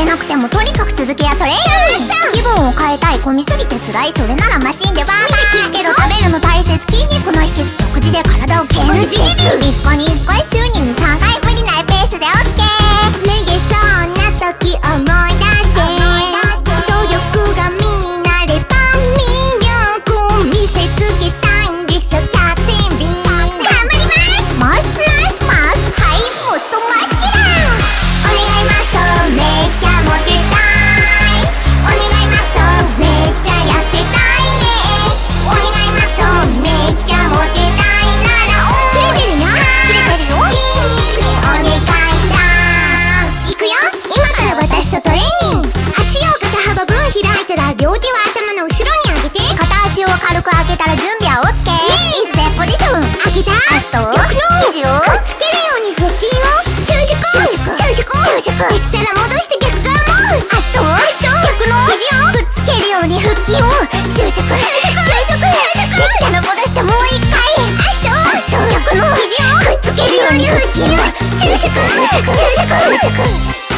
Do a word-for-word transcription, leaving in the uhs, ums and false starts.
れなくてもとにかく続けやトレーニング。気分を変えたい、混みすぎて辛い、それならマシンでバーバー。けど食べるの大切、筋肉の秘訣、食事で体を建設。いっかにいっかい、週ににさんかい、無理ないペースでオッケー。脱げそうな時思い出して、努力が身になれば魅力見せつけたいでしょ、キャプテンビー。頑張ります。マスナスマス、はい、モストマスキュラー。お願いマッソ、めっちゃモテたい。お願いマッソ、めっちゃ痩せたい。お願いマッソ、めっちゃモテたいならおー、切れてるよ切れてるよ。筋肉にお願いだ。いくよ、今から私とトレーニング。足を肩幅分開いたら両手は頭の後ろに上げて、片足を軽く上げたら準備はオッケー。一斉ポジション、上げた足と逆の肘をくっつけるように腹筋を収縮収縮収縮。できたら戻して逆側も足と足と逆の肘をくっつけるように腹筋を収縮収縮収縮。できたら戻してもう一回足と足と逆の肘をくっつけるように腹筋を収縮収縮収縮。